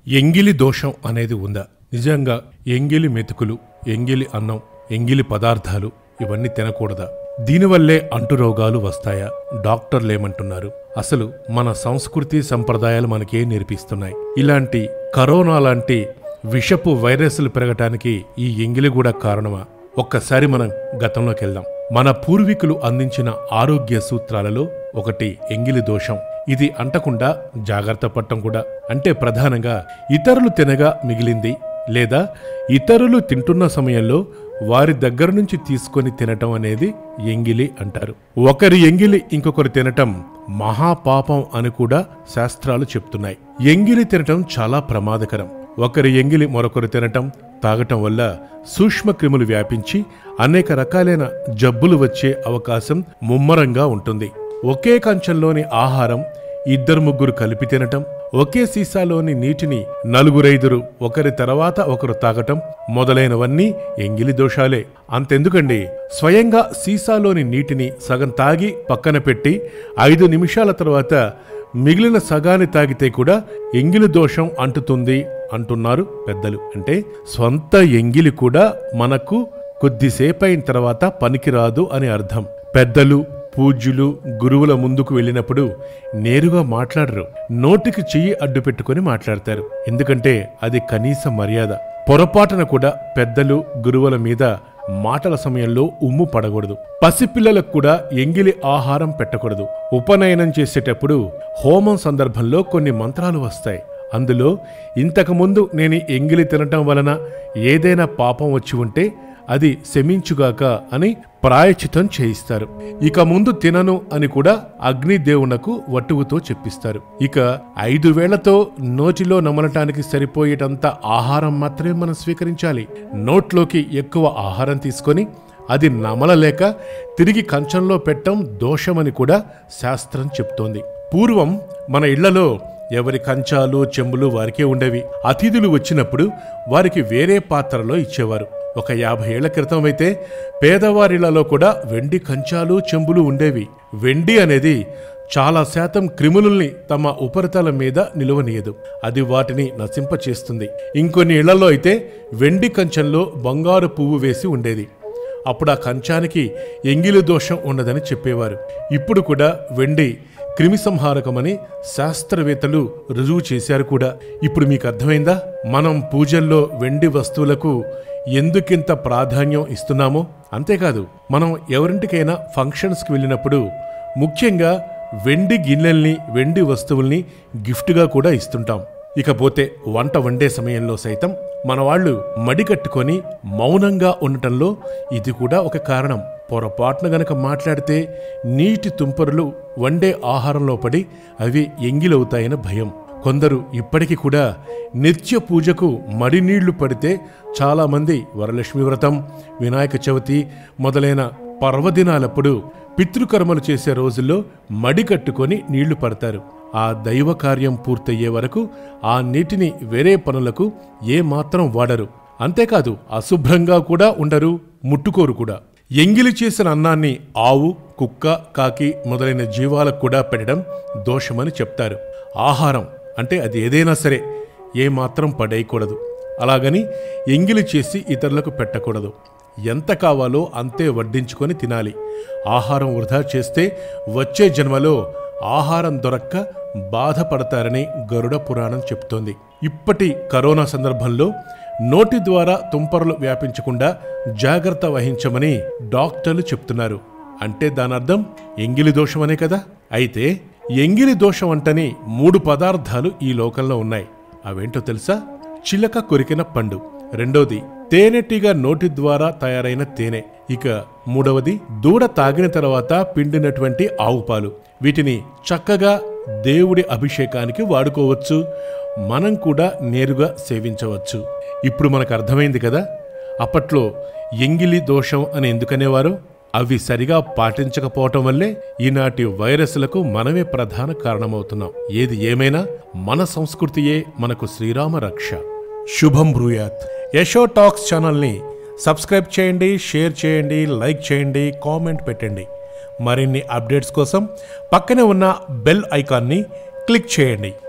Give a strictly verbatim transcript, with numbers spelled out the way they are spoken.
ఎంగిలి దోషం అనేది ఉందా? నిజంగా ఎంగిలి మెతుకులు, ఎంగిలి అన్నం, ఎంగిలి పదార్థాలు ఇవన్నీ తినకూడదా? దీనివల్లే అంటురోగాలు వస్తాయా? డాక్టర్లు ఏమంటున్నారు? అసలు మన సంస్కృతి సంప్రదాయాలు మనకేం నేర్పిస్తున్నాయి? ఇలాంటి కరోనా లాంటి విషపు వైరస్లు పెరగటానికి ఈ ఎంగిలి కూడా కారణమా? ఒక్కసారి మనం గతంలోకి వెళ్దాం. మన పూర్వీకులు అందించిన ఆరోగ్య సూత్రాలలో ఒకటి ఎంగిలి దోషం. ఇది అంటకుండా జాగ్రత్త పడటం కూడా. అంటే ప్రధానంగా ఇతరులు తినగా మిగిలింది లేదా ఇతరులు తింటున్న సమయంలో వారి దగ్గర నుంచి తీసుకొని తినటం అనేది ఎంగిలి అంటారు. ఒకరి ఎంగిలి ఇంకొకరు తినటం మహాపాపం అని కూడా శాస్త్రాలు చెప్తున్నాయి. ఎంగిలి తినటం చాలా ప్రమాదకరం. ఒకరి ఎంగిలి మరొకరు తినటం, తాగటం వల్ల సూక్ష్మ క్రిములు వ్యాపించి అనేక రకాలైన జబ్బులు వచ్చే అవకాశం ముమ్మరంగా ఉంటుంది. ఒకే కంచంలోని ఆహారం ఇద్దరు ముగ్గురు కలిపి తినటం, ఒకే సీసాలోని నీటిని నలుగురైదురు ఒకరి తర్వాత ఒకరు తాగటం మొదలైనవన్నీ ఎంగిలి దోషాలే. అంతెందుకండి, స్వయంగా సీసాలోని నీటిని సగం తాగి పక్కన పెట్టి ఐదు నిమిషాల తర్వాత మిగిలిన సగాన్ని తాగితే కూడా ఎంగిలి దోషం అంటుతుంది అంటున్నారు పెద్దలు. అంటే స్వంత ఎంగిలి కూడా మనకు కొద్దిసేపైన తర్వాత పనికిరాదు అని అర్థం. పెద్దలు, పూజ్యులు, గురువుల ముందుకు వెళ్ళినప్పుడు నేరుగా మాట్లాడరు. నోటికి చెయ్యి అడ్డు పెట్టుకుని మాట్లాడతారు. ఎందుకంటే అది కనీస మర్యాద. పొరపాటున కూడా పెద్దలు, గురువుల మీద మాటల సమయంలో ఉమ్ము పడకూడదు. పసిపిల్లలకు కూడా ఎంగిలి ఆహారం పెట్టకూడదు. ఉపనయనం చేసేటప్పుడు హోమం సందర్భంలో కొన్ని మంత్రాలు వస్తాయి. అందులో ఇంతకుముందు నేను ఎంగిలి తినటం వలన ఏదైనా పాపం వచ్చి ఉంటే అది శమించుగాక అని ప్రాయచితం చేయిస్తారు. ఇక ముందు తినను అని కూడా అగ్నిదేవునకు వటువుతో చెప్పిస్తారు. ఇక ఐదు వేళ్లతో నోటిలో నమలటానికి సరిపోయేటంత ఆహారం మాత్రమే మనం స్వీకరించాలి. నోట్లోకి ఎక్కువ ఆహారం తీసుకొని అది నమలలేక తిరిగి కంచంలో పెట్టడం దోషమని కూడా శాస్త్రం చెప్తోంది. పూర్వం మన ఇళ్లలో ఎవరి కంచాలు, చెంబులు వారికే ఉండేవి. అతిథులు వచ్చినప్పుడు వారికి వేరే పాత్రలో ఇచ్చేవారు. ఒక యాభై ఏళ్ల క్రితం అయితే పేదవారిళ్లలో కూడా వెండి కంచాలు, చెంబులు ఉండేవి. వెండి అనేది చాలా శాతం క్రిములని తమ ఉపరితలం మీద నిలువనీయదు. అది వాటిని నశింపచేస్తుంది. ఇంకొన్ని ఇళ్లలో అయితే వెండి కంచంలో బంగారు పువ్వు వేసి ఉండేది. అప్పుడు ఆ కంచానికి ఎంగిలి దోషం ఉండదని చెప్పేవారు. ఇప్పుడు కూడా వెండి క్రిమి సంహారకమని శాస్త్రవేత్తలు రుజువు చేశారు కూడా. ఇప్పుడు మీకు అర్థమైందా మనం పూజల్లో వెండి వస్తువులకు ఎందుకింత ప్రాధాన్యం ఇస్తున్నామో? అంతేకాదు, మనం ఎవరింటికైనా ఫంక్షన్స్కి వెళ్ళినప్పుడు ముఖ్యంగా వెండి గిన్నెల్ని, వెండి వస్తువుల్ని గిఫ్ట్గా కూడా ఇస్తుంటాం. ఇకపోతే వంట వండే సమయంలో సైతం మన వాళ్ళు మడికట్టుకొని మౌనంగా ఉండటంలో ఇది కూడా ఒక కారణం. పొరపాటున గనక మాట్లాడితే నీటి తుంపరులు వండే ఆహారంలో పడి అవి ఎంగిలవుతాయని భయం. కొందరు ఇప్పటికీ కూడా నిత్య పూజకు మడి నీళ్లు పడితే చాలామంది వరలక్ష్మి వ్రతం, వినాయక చవితి మొదలైన పర్వదినాలప్పుడు పితృకర్మలు చేసే రోజుల్లో మడి కట్టుకొని నీళ్లు పడతారు. ఆ దైవ కార్యం పూర్తయ్యే వరకు ఆ నీటిని వేరే పనులకు ఏమాత్రం వాడరు. అంతేకాదు, అశుభ్రంగా కూడా ఉండరు, ముట్టుకోరు కూడా. ఎంగిలి చేసిన అన్నాన్ని ఆవు, కుక్క, కాకి మొదలైన జీవాలకు కూడా పెట్టడం దోషమని చెప్తారు. ఆహారం అంటే అది ఏదైనా సరే ఏమాత్రం పడేయకూడదు. అలాగని ఎంగిలి చేసి ఇతరులకు పెట్టకూడదు. ఎంత కావాలో అంతే వడ్డించుకొని తినాలి. ఆహారం వృధా చేస్తే వచ్చే జన్మలో ఆహారం దొరక్క బాధపడతారని గరుడ పురాణం చెప్తోంది. ఇప్పటి కరోనా సందర్భంలో నోటి ద్వారా తుంపరలు వ్యాపించకుండా జాగ్రత్త వహించమని డాక్టర్లు చెప్తున్నారు. అంటే దానర్థం ఎంగిలి దోషమనే కదా. అయితే ఎంగిలి దోషం అంటని మూడు పదార్థాలు ఈ లోకంలో ఉన్నాయి. అవేంటో తెలుసా? చిలక కొరికిన పండు, రెండోది తేనెటీగ నోటి ద్వారా తయారైన తేనె, ఇక మూడవది దూడ తాగిన తర్వాత పిండినటువంటి ఆవు పాలు. వీటిని చక్కగా దేవుడి అభిషేకానికి వాడుకోవచ్చు. మనం కూడా నేరుగా సేవించవచ్చు. ఇప్పుడు మనకు అర్థమైంది కదా అప్పట్లో ఎంగిలి దోషం అని ఎందుకనేవారు. అవి సరిగా పాటించకపోవటం వల్లే ఈనాటి వైరస్లకు మనమే ప్రధాన కారణమవుతున్నాం. ఏది ఏమైనా మన సంస్కృతియే మనకు శ్రీరామ రక్ష. శుభం బ్రూయాత్. యశో టాక్స్ ఛానల్ని సబ్స్క్రైబ్ చేయండి, షేర్ చేయండి, లైక్ చేయండి, కామెంట్ పెట్టండి. మరిన్ని అప్డేట్స్ కోసం పక్కనే ఉన్న బెల్ ఐకాన్ని క్లిక్ చేయండి.